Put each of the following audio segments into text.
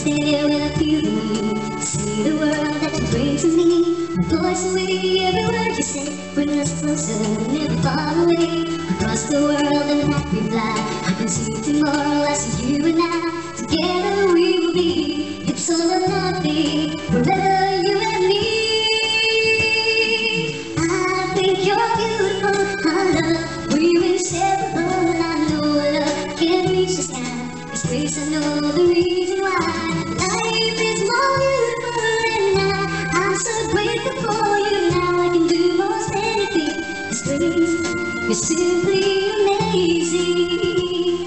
there when I feel the need. See the world that you bring to me. My voice away, every word you say. Bring us closer, never far away. Across the world and back we fly. I can see tomorrow, I see you and I. Together we will be. It's all or nothing, forever you and me. I think you're beautiful, our love. We're inseparable, and I know love can't reach the sky. This place, I know the reason why. Life is more beautiful, and I'm so grateful for you. Now I can do most anything. This place is simply amazing.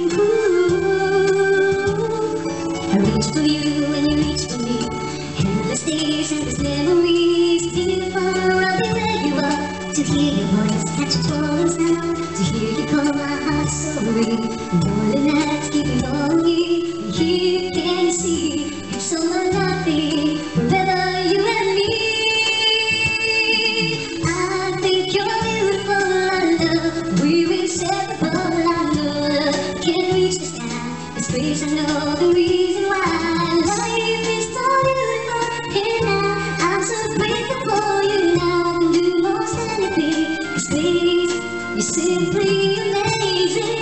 I reach for you and you reach for me. Endless days, endless memories. Beautiful, I'll be where you are. To hear your voice, catch a falling sound. To hear you call, my heart so ring. Lonely nights keep me longing. And here can you see, it's all or nothing, forever you and me. I think you're beautiful, I love. We're inseparable, I know love can't reach the sky. This place, I know the reason why. Life is so beautiful, and I'm so grateful for you. Now I can do most anything. This place is simply amazing.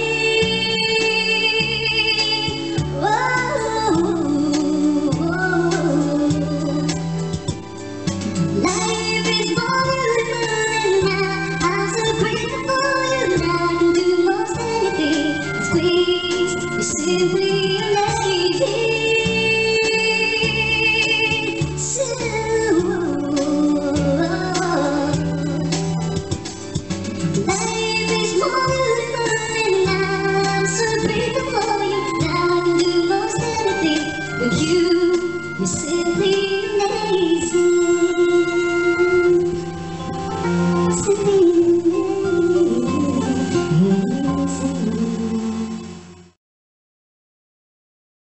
Life is more beautiful, and I'm so grateful for you. Now I can do most anything. This place is simply